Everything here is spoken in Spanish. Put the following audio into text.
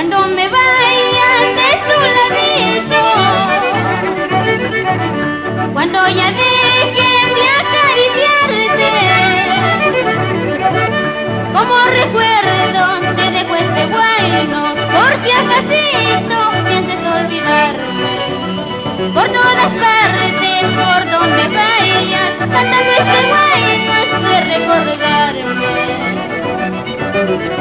Cuando me vaya de tu ladito, cuando ya deje de acariciarte, como recuerdo te dejo este bueno, por si acasito pienses olvidarme. Por todas partes, por donde vayas, cantando este bueno es de recordarme.